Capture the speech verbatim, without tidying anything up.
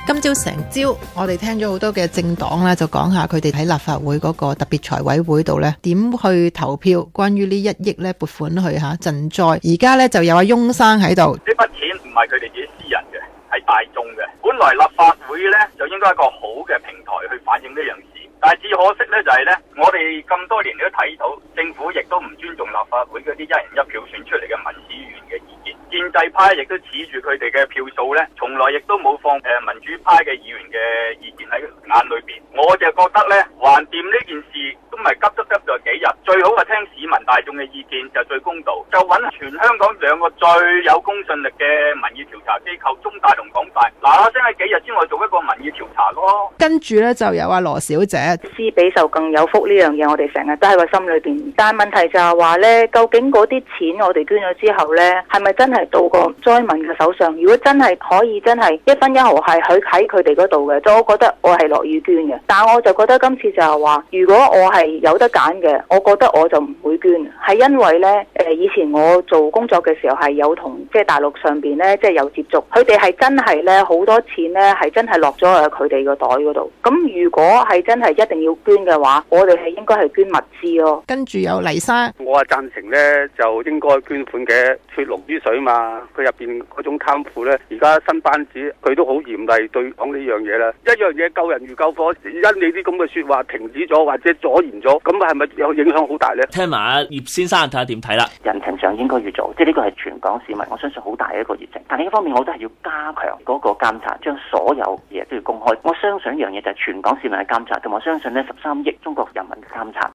今朝成朝，我哋聽咗好多嘅政黨咧，就講下佢哋喺立法會嗰個特別財委會度咧，點去投票，關於呢一億咧撥款去吓賑災。而家咧就有阿翁生喺度， 呢筆錢唔係佢哋自己私人嘅，係大眾嘅。本來立法會咧就應該係一個好嘅平台去反映呢樣事，但係只可惜咧就係咧，我哋咁多年都睇到政府亦都唔尊重立法會嗰啲一人一票選出嚟嘅民主議員嘅意見。建制派亦都恃住佢哋嘅票數咧，從來亦都冇放誒民主派嘅議員嘅意見喺眼裏邊。我就覺得咧，橫掂呢件事都唔係急急急咗幾日，最好係聽市民大眾嘅意見就最公道，就揾全香港兩個最有公信力嘅民意調查機構中大同港大，嗱嗱聲喺幾日之內做一個民意調查咯。 跟住咧就有阿羅小姐， 施比受更有福呢樣嘢，我哋成日都喺個心裏邊。但係問題就係話咧，究竟嗰啲錢我哋捐咗之後咧，係咪真係到個災民嘅手上？如果真係可以真係一分一毫係佢喺佢哋嗰度嘅，就我覺得我係樂意捐嘅。但係我就覺得今次就係話，如果我係有得揀嘅，我覺得我就唔會捐，係因為咧誒，以前我做工作嘅時候係有同即係大陸上邊咧即係有接觸，佢哋係真係咧好多錢咧係真係落咗喺佢哋個袋嗰度。咁如果係真係一定要捐嘅話，我哋係應該係捐物資咯。 跟住有黎生， 我係贊成咧就應該捐款嘅，血濃於水嘛。佢入邊嗰種貪腐咧，而家新班子佢都好嚴厲對講呢樣嘢啦。一樣嘢救人如救火，因你啲咁嘅說話停止咗或者阻延咗，咁係咪有影響好大咧？ 聽埋阿葉先生睇下點睇啦。 人情上應該要做，即係呢個係全港市民我相信好大嘅一個熱情。但另一方面，我都係要加強嗰個監察，將所有嘢都要公開。我相信一樣嘢就係全港市民嘅監察，同我相信呢十三億中國人民嘅監察。